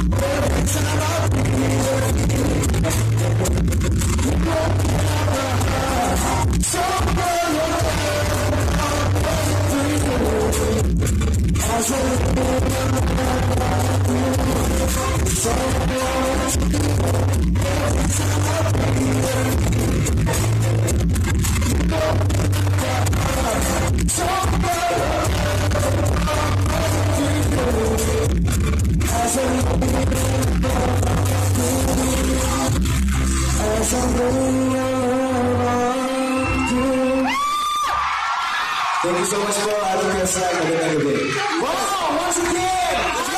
Thank you so much po. Ating kasama. Wow, once again!